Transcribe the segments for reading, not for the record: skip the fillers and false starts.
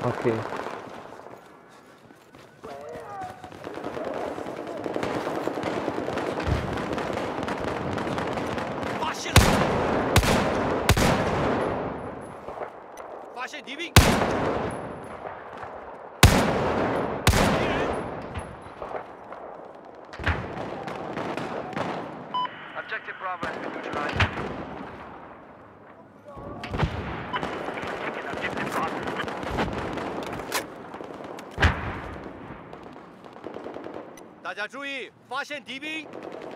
OK。 发现了！发现敌兵！敌人 Objective Bravo has been neutralized. Taken Objective Bravo. 大家注意，发现敌兵！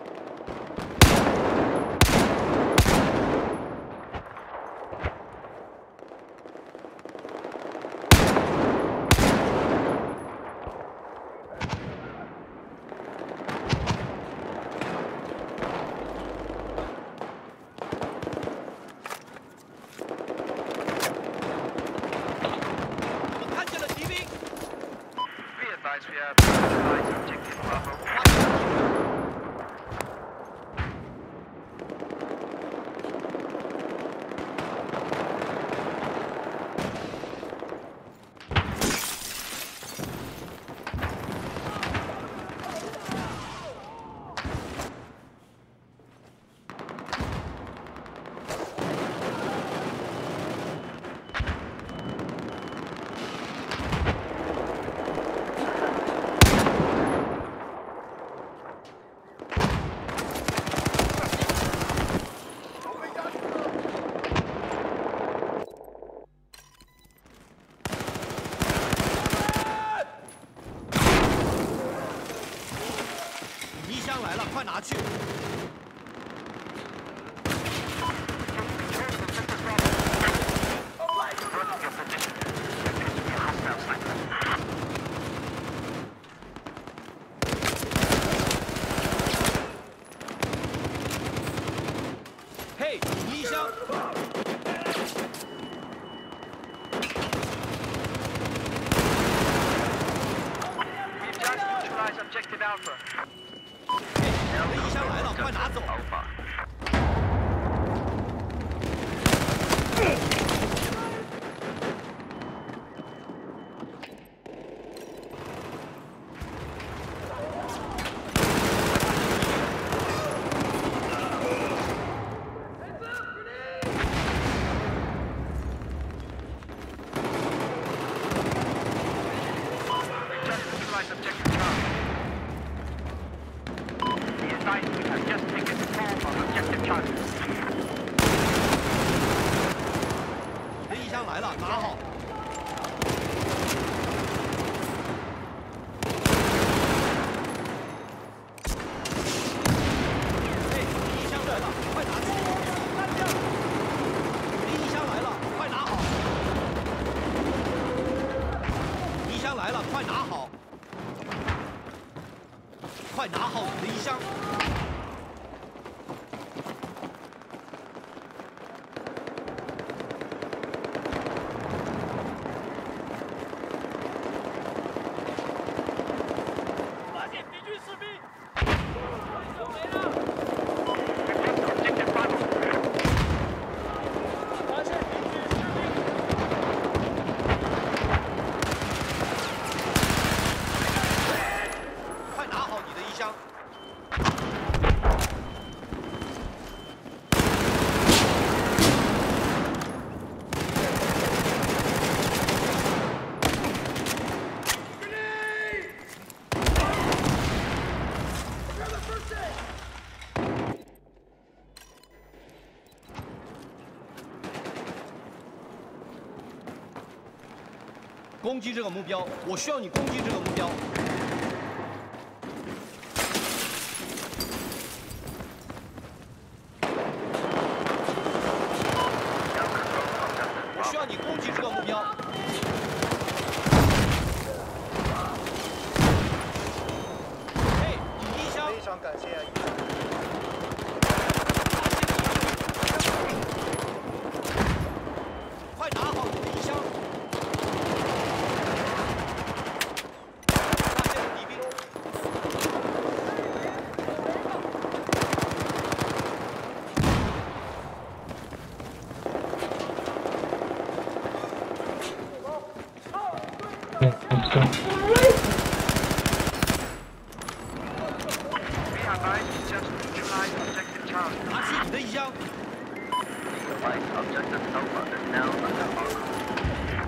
我看见了敌兵！ Be advised we have neutralized Objective Bravo. 敌箱来了，快拿去！ 嘿，敌箱！ We've just neutralized Objective Alpha. 敌箱来了，快拿走！ Alpha. 敌箱来了，拿好！嘿，敌箱来了，快拿去！敌箱来了，快拿好！敌箱来了，快拿好！快拿好你的衣箱！ 发现敌军士兵！发现敌军士兵！快拿好你的衣箱！攻击这个目标，我需要你攻击这个目标。我需要你攻击这个目标。嘿，衣箱！ 非常感谢啊！ 快拿好你的衣箱！发现了敌兵！ Be advised, just neutralized objective Charlie. 拿去你的衣箱。 Advised, objective Alpha is now under our control.